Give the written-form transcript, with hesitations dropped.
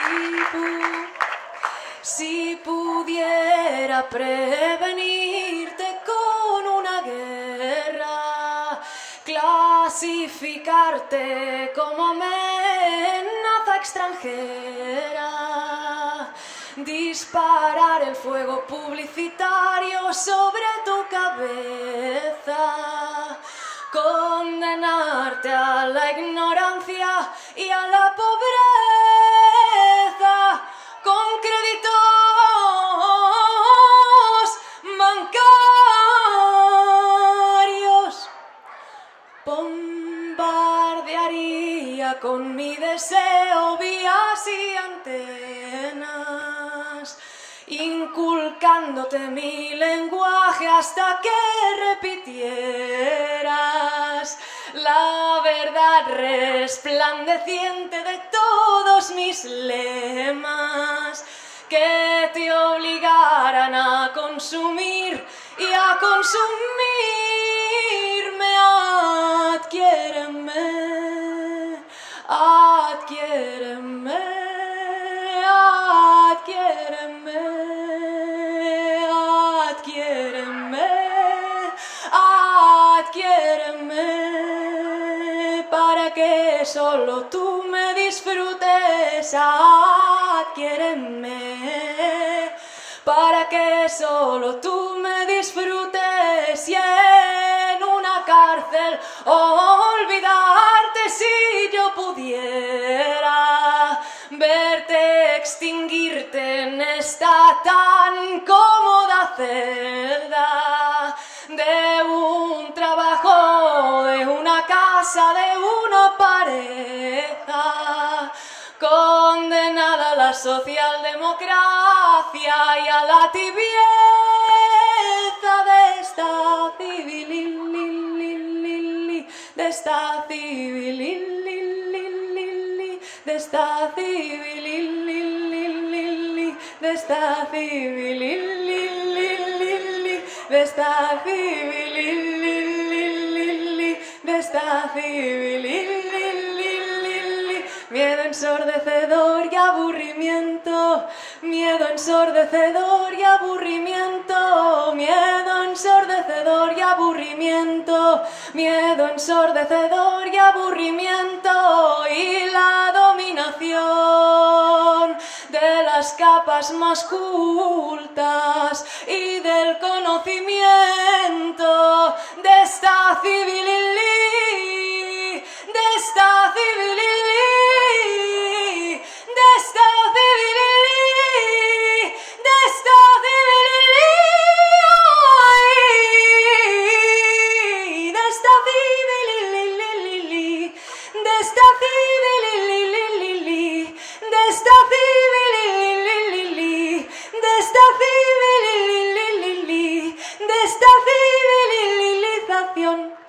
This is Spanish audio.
Si pudiera prevenirte con una guerra, clasificarte como amenaza extranjera, disparar el fuego publicitario sobre tu cabeza, condenarte a la ignorancia y a la pobreza, con créditos bancarios. Bombardearía con mi deseo vías y antenas, inculcándote mi lenguaje hasta que repitieras la verdad resplandeciente de todos mis lemas, que te obligaran a consumir y a consumirme. Adquiéreme, adquiéreme, adquiéreme, adquiéreme, adquiéreme, para que solo tú me disfrutes. Adquiéreme, para que solo tú me disfrutes, y en una cárcel olvidarte si yo pudiera verte extinguirte en esta tan cómoda celda de un trabajo, de una casa, de una pareja, condenada a la socialdemocracia y a la tibieza de esta civilili, de esta civilili, de esta civilili, de esta civilili, de esta civilili, de esta civilili. Miedo ensordecedor y aburrimiento, miedo ensordecedor y aburrimiento, miedo ensordecedor y aburrimiento, miedo ensordecedor y aburrimiento, y la dominación de las capas más cultas y del conocimiento de esta civilili, de esta civilili, de esta civilili, de esta civilili, de esta civilili, de esta civilili, de esta civilili, de esta civilili, de esta civililización.